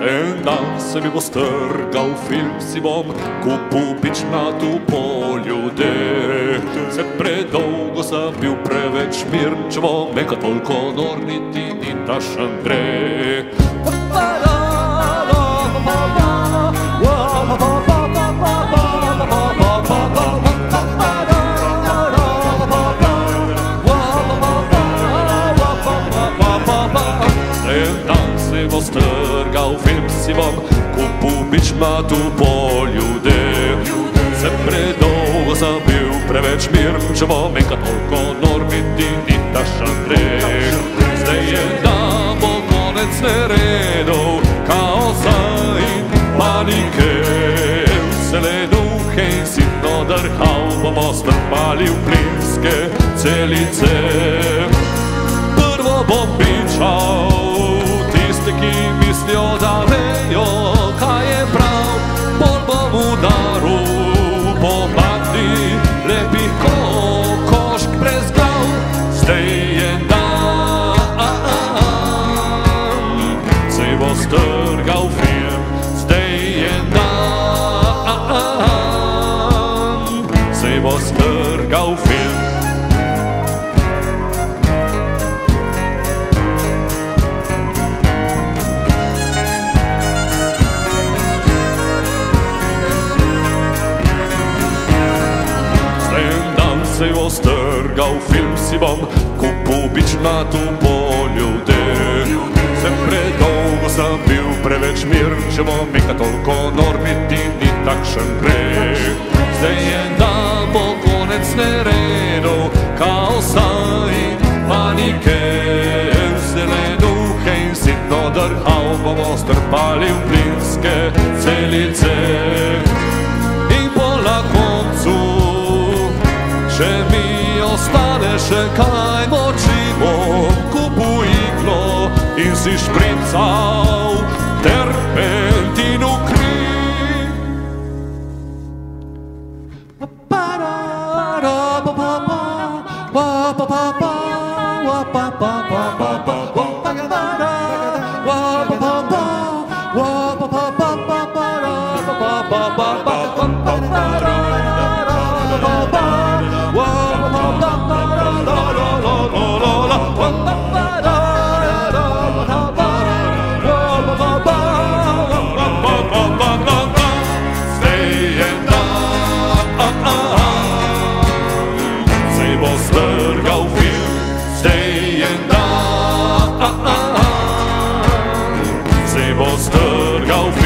En dan se mi bo strgal film si bom kupil pičnatu polju deh. Se predolgo sem bil preveč miren, če bom enkrat toliko nor, niti ni tašen greh. En dan se bo strgal film si bom kupil pičnatu polju deh. Se predolgo sem bil preveč miren, če bom enkrat toliko nor, niti ni tašen greh. Zdaj je dan, bo konec neredov, kaosa in panike. Vsele duhe in sitno drhal bomo strpali v plinske celice. Prvo bom pičal tiste, ki mislijo, da vejo, kaj je prav. Bolj bom udaril po hladni, lepih kokošk brez glav. Zdaj je dan, se bo strgal film. Zdaj je dan, se bo strgal film. Se bo strgal film si bom kupil pičnatu polju deh. Se predolgo sem bil preveč miren, če bom enkrat toliko nor, niti ni takšen greh. Zdaj je dan, bo konec neredov, kaosa in panike. Vsele duhe in sitno drhal bomo strpali v plinske celice. In po na koncu če mi ostane še kaj moči, bom kupil iglo in si šprical terpentin v kri. Se bo strgal film, zdaj je dan, se bo strgal film.